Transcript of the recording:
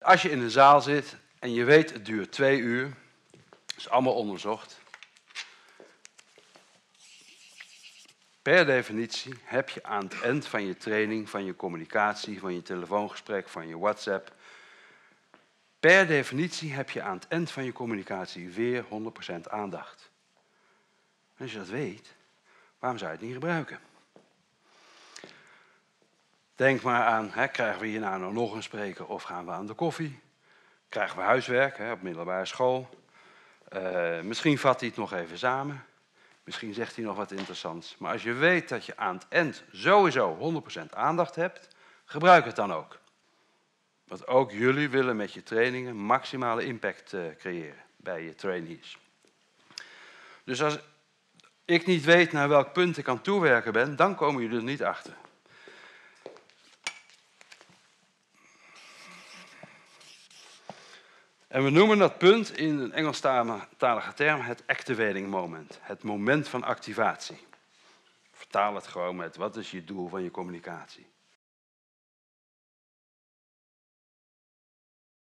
Als je in een zaal zit en je weet het duurt 2 uur, dat is allemaal onderzocht. Per definitie heb je aan het eind van je training, van je communicatie, van je telefoongesprek, van je WhatsApp, per definitie heb je aan het eind van je communicatie weer 100% aandacht. En als je dat weet, waarom zou je het niet gebruiken? Denk maar aan, krijgen we hierna nog een spreker of gaan we aan de koffie? Krijgen we huiswerk op middelbare school? Misschien vat hij het nog even samen. Misschien zegt hij nog wat interessants. Maar als je weet dat je aan het eind sowieso 100% aandacht hebt, gebruik het dan ook. Want ook jullie willen met je trainingen maximale impact creëren bij je trainees. Dus als ik niet weet naar welk punt ik aan het toewerken ben, dan komen jullie er niet achter. En we noemen dat punt in een Engelstalige term het activating moment. Het moment van activatie. Vertaal het gewoon met wat is je doel van je communicatie.